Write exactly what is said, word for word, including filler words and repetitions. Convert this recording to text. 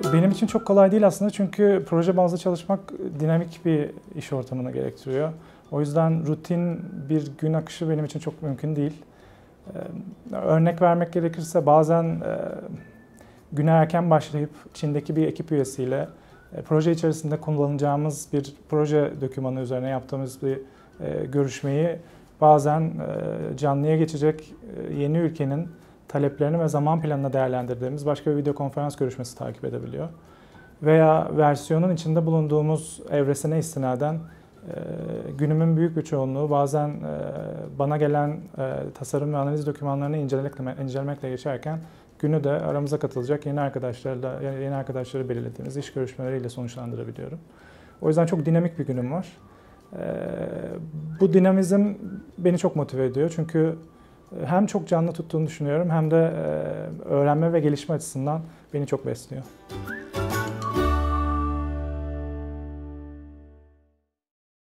Benim için çok kolay değil aslında çünkü proje bazlı çalışmak dinamik bir iş ortamını gerektiriyor. O yüzden rutin bir gün akışı benim için çok mümkün değil. Örnek vermek gerekirse bazen güne erken başlayıp Çin'deki bir ekip üyesiyle proje içerisinde kullanacağımız bir proje dokümanı üzerine yaptığımız bir görüşmeyi bazen canlıya geçecek yeni ülkenin taleplerini ve zaman planını değerlendirdiğimiz başka bir video konferans görüşmesi takip edebiliyor. Veya versiyonun içinde bulunduğumuz evresine istinaden e, günümün büyük bir çoğunluğu bazen e, bana gelen e, tasarım ve analiz dokümanlarını incelemekle, incelemekle geçerken günü de aramıza katılacak yeni arkadaşlarla, yeni arkadaşları belirlediğimiz iş görüşmeleriyle sonuçlandırabiliyorum. O yüzden çok dinamik bir günüm var. E, bu dinamizm beni çok motive ediyor çünkü hem çok canlı tuttuğunu düşünüyorum hem de öğrenme ve gelişme açısından beni çok besliyor.